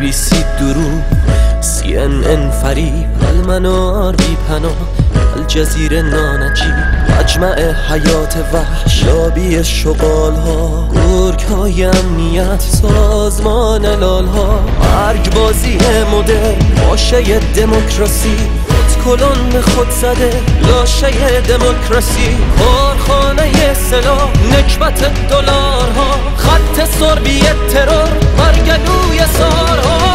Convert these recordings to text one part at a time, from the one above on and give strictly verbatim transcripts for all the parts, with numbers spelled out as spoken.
بی‌بی‌سی دروغ، سی ان ان فریب، المنار بی پناه، الجزیره نانجیب، مجمع حیات وحش، لابی شغال ها، گرگ های امنیت، سازمان لال ها، مرگ بازی مدرن، باشه دموکراسی، کلون به خود زده لاشه دموکراسی، کارخانه سلاح، نکبت دلارها، خط سربی ترور، برگلوی سارها.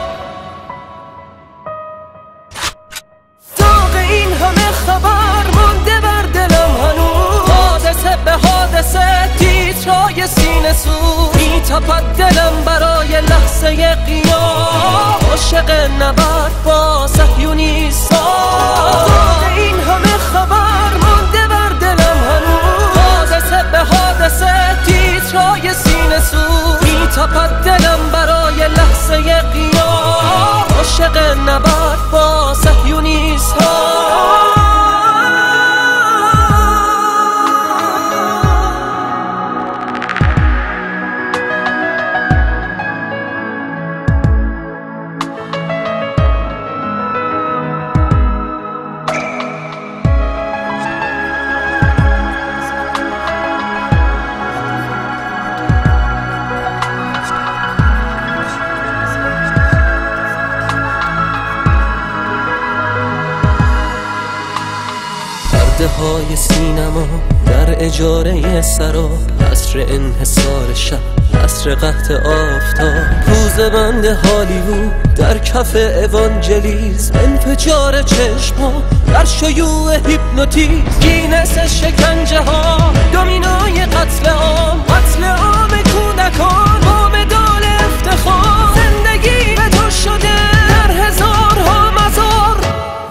داغ این همه خبر مانده بر دلم هنوز، حادثه به حادثه تیترای سینه سوز، میتپد دلم برای لحظه قیام، عاشق نبرد با صهیونیستا. داغ این همه خبر مانده بر دلم هنوز، حادثه به حادثه تیترای سینه سوز، میتپد دلم برای لحظه قیام، عاشق نبرد با صهیونیستا. های سینما در اجاره سرا، عصر انحصار شب، عصر قحط آفتاب، پوزه بند هالیوود در کف اوانجلیز، انفجار چشما در شیوع هیپنوتیز، گینس شکنجه ها، دومینای قتل عام، قتل عام کودکان با مدال افتخار، زندگی به تو شده در هزارها مزار.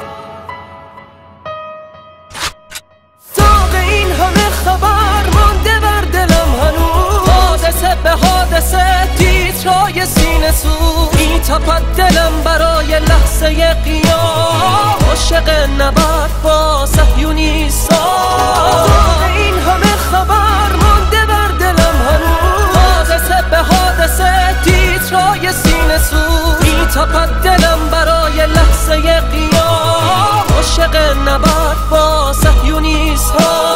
خبر مانده بر دلم هنوز، حادثه به حادثه تیترای سینه سوز، میتپد دلم برای لحظه قیام، عاشق نبرد با صهیونیستا. این همه خبر مانده بر دلم هنوز، حادثه به حادثه تیترای سینه سوز، میتپد دلم برای لحظه قیام، عاشق نبرد با صهیونیستا.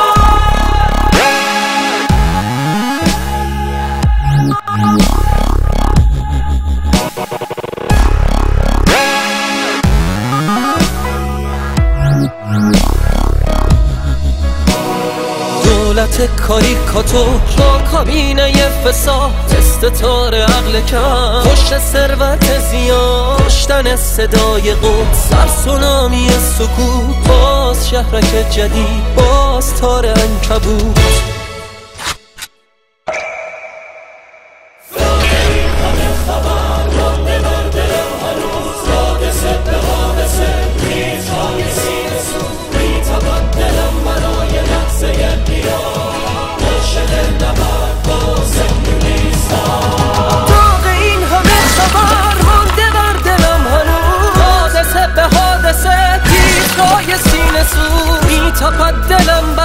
دولت کاریکاتور با کابینه فساد، تست تار عقل کم، پشت ثروت زیاد، کشتن صدای قدس، سر سونامی سکوت، باز شهرک جدید، باز تار عنکبوت. میتپد دلم